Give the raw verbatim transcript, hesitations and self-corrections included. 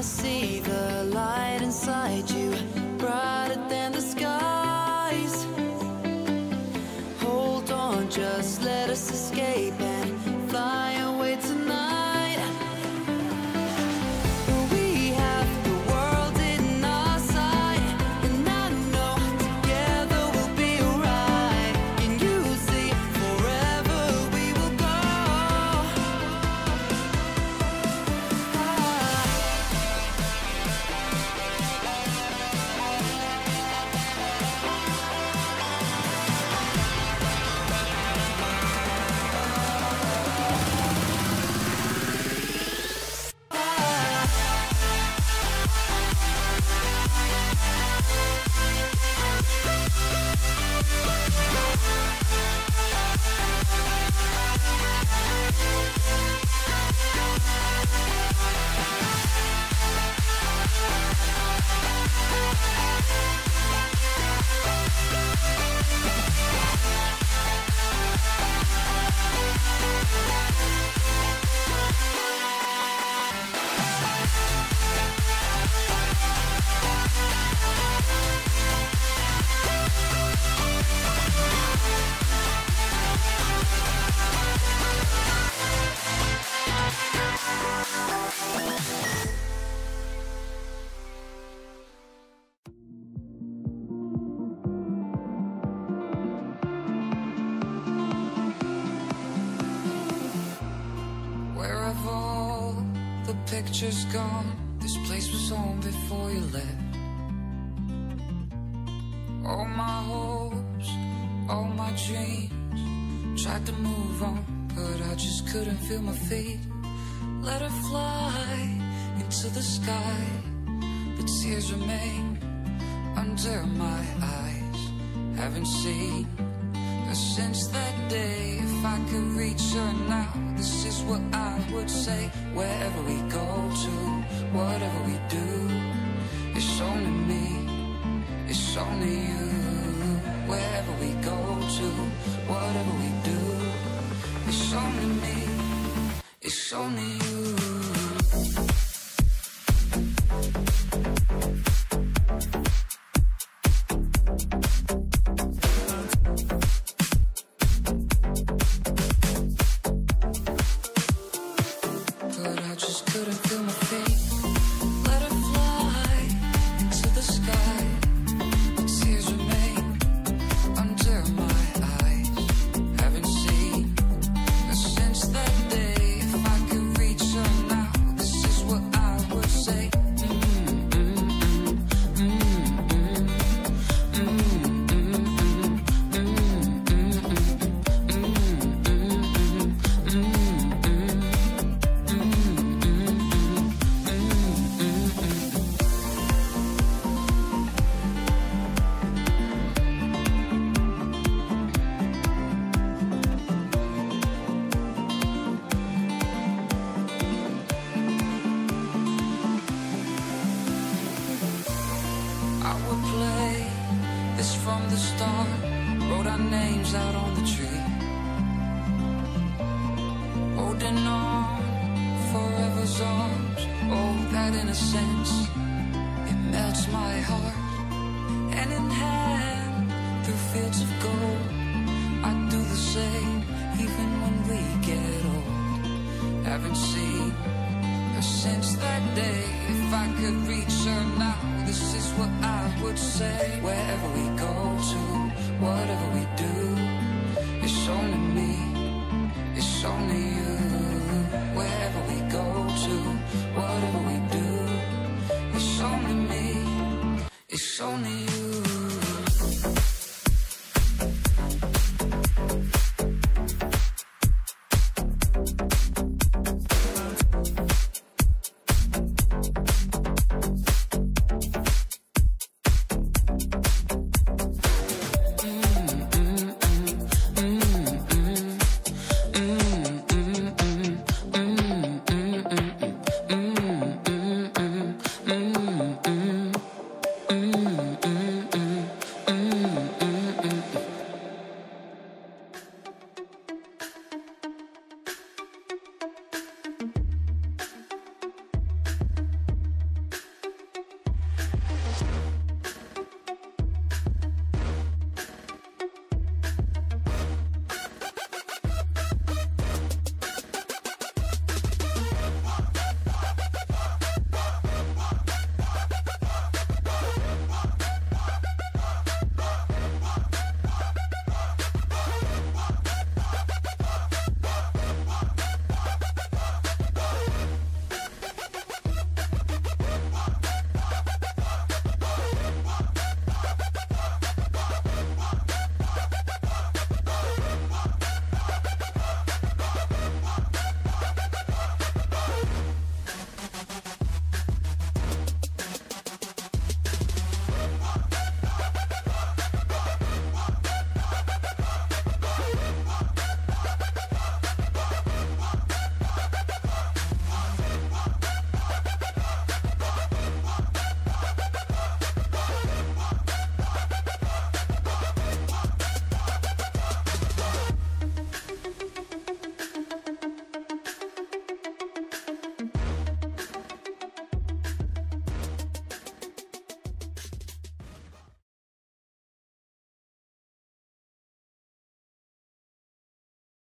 I see the light inside you, brighter than the skies. Hold on, just let us escape and fly away tonight. We have the world in our sight, and I know together we'll be alright. Can you see forever we will go? Where have all the pictures gone? This place was home before you left. All my hopes, all my dreams, tried to move on, but I just couldn't feel my feet. Let her fly into the sky, but tears remain under my eyes. Haven't seen her since that day. If I could reach her now, this is what I would say. Wherever we go to, whatever we do, it's only me, it's only you. Wherever we go to, whatever we do, it's only me, it's only you. I would play this from the start, wrote our names out on the tree, holding on forever's arms. Oh, that innocence, it melts my heart. Hand in hand through fields of gold, I'd do the same even when we get old. Haven't seen her since that day. If I could reach her now, this is what I would say. Wherever we go to, whatever we do, it's only me, it's only you. Wherever we go to, whatever we do, it's only me, it's only you.